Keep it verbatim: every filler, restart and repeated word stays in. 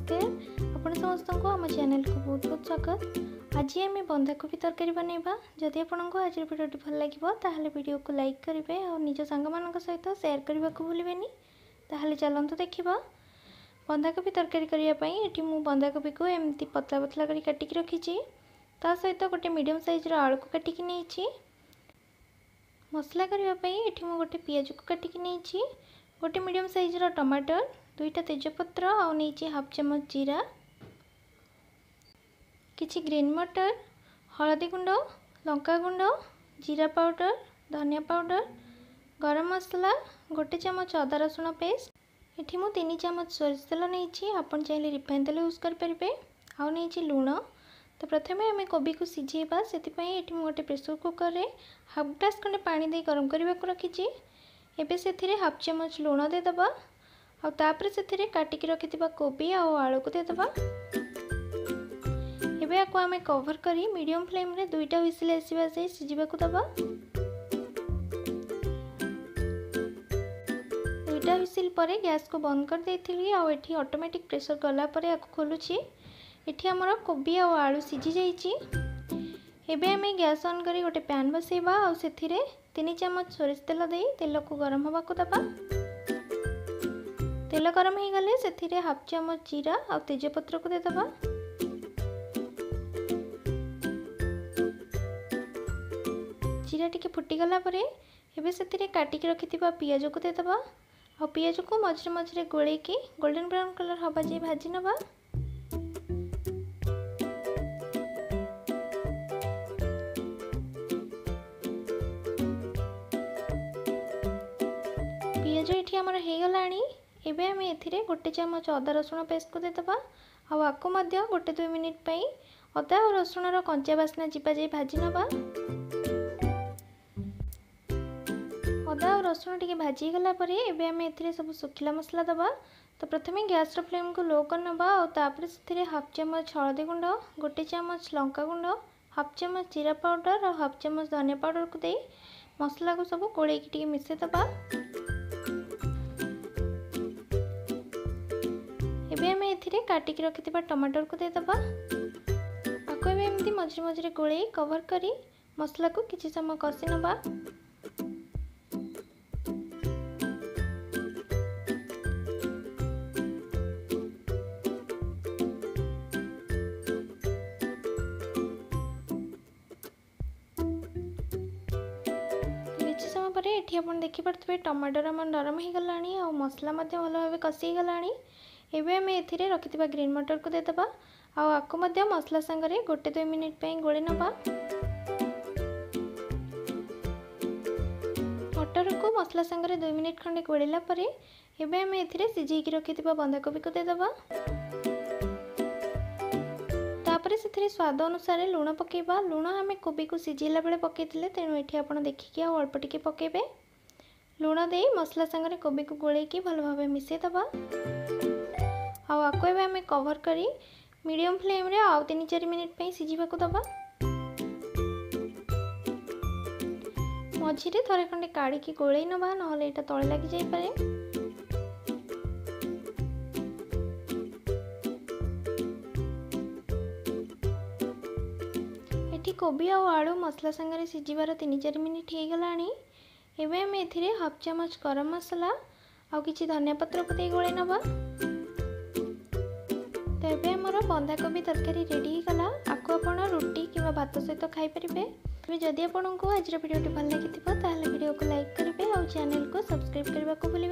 नमस्कार आपण समस्त को आम चैनल को बहुत बहुत स्वागत। आज आम बंधाकोबी तरकारी बनैबा। जदि आपको आज भिडियोटी भल लगे ताहले वीडियो को लाइक करेंगे और निज सांग मान सहित शेयर करने को भूलें। ताहले चलतु देखा बंधाकोबी तरकारी करने ये मु बंधाकोबी को एमती पतला पतला कर काटिकी रखी ता सहित गोटे मीडियम साइज आलू को काटिकी नहीं। मसला करने ये मु गोटे पियाज को काटिकी नहीं, गोटे मीडियम साइज टमाटर, दुईटा तेजपत्र आ नहीं हाफ चमच जीरा, किछि ग्रीन मटर, हलदी गुंड, लंका गुंड, जीरा पाउडर, धनिया पाउडर, गरम मसला, गोटे चमच अदा रसुण पेस्ट। एठी मु तीन चमच सोरिष तेल नहीं, आपन चाहिए रिफाइन तेल यूज करें। आउ नहीं लुण। तो प्रथमे आम कोबी को सिझेबा से ये गोटे प्रेसर कुकर रे हाफ ग्लास खंडे पानी दे गरम करने को रखी। एबे से हाफ चमच लुण देदबा और तापर से काटिकी रखिथिबा कोबी और आलू को देदबा। एबे आको आमे कवर करी मीडियम फ्लेम रे दुईटा व्हिसिल आसीबा से सिझिबा को दबा। दुईटा व्हिसिल परे गैस को बंद कर देथिली और एठी ऑटोमेटिक प्रेशर गला परे आको खोलुची। एठी हमर कोबी और आलू सिझी जाईची। एबे आमे गैस ऑन करी गोटे पैन बसेबा और सेथिरे तीन चमच सोरिष तेल दे तेल को गरम हवा को दबा। तेल गरम हो गले से हाफ चमच जीरा और तेजपत्र को देदबा। जीरा टिके फुटीगला परे एबे से काटिकी रखिथिबा पियाज को देदबा और पियाज को मझे मझे गोले की गोल्डन ब्राउन कलर हवा जाए भाजी नबा। पियाज ये आमर हो गलानी। एबे आम ए गोटे चमच अदा रसुण पेस्ट को देदबा और आको मध्य गोटे दुई मिनिट पई अदा और रसुण कंचा बास्ना जीवा जाए भाजी नबा। अदा और रसुण टिके भाजी गला परे एबे आम ए सब सुखिला मसला दबा। तो प्रथमे गैस फ्लेम को लो कर नबा और तापर से हाफ चमच हलदी गुंड, गोटे चमच लंका गुंड, हाफ चमच जीरा पाउडर और हाफ चमच धनिया पाउडर को दे मसला को सब गोलेकी टिके मिसे दबा। एबे आम ए काटिकी रखिथिबा टमाटर को देदबा। आको एबे एमती मझे मझे गोले कवर करी मसला को किछि समय कषि नबा। किछि समय पर एठी आपण देखि परथबे टमाटर हमर नरम हो गलानी और मसला मध्य भल भाबे कषि गलानी। एबे आम ए रखिथिबा ग्रीन मटर को देदबा और आको मध्य मसला संगरे गोटे दुई मिनिट पे गोले नबा। मटर को मसला संगरे दुई मिनिट खंडे गोलेला परे एबे आम ए सिझेकी रखिथिबा बंधाकोबी को देदबा। तापरे से स्वाद अनुसार लुण पकेबा। लुण आम कोबी को सिझेला बेले पकेइथिले तेणु एठी आपण देखिकी आ अल्प टिके पकेबे। लुण दे मसला संगरे कोबी को गोलेकी भल भाबे मिसे दबा और आको एबे आमे कवर करी मीडियम फ्लेम रे आउ तीन चार मिनिट पे सिझिबा को दबा। मझिरे थरे खंडे काढ़ी की गोळेई नबा नहले एटा तळे लागि जाई पारे। एठी कोबी और आलू मसला संगरे सिझिबार तीन चार मिनिट हो गलानी। एबे आमे एथिरे हाफ चमच गरम मसला और किछि धनिया पत्र को दे गोळे नबा। तो ये आमर बंधाकोबी तरकारी रेडी गला। आपको आपण रुटी कि भात सहित खाई पारे। जदि आपको आज वीडियो भल लगी भिडियो को लाइक करेंगे और चैनल को सब्सक्राइब करने को भूलें।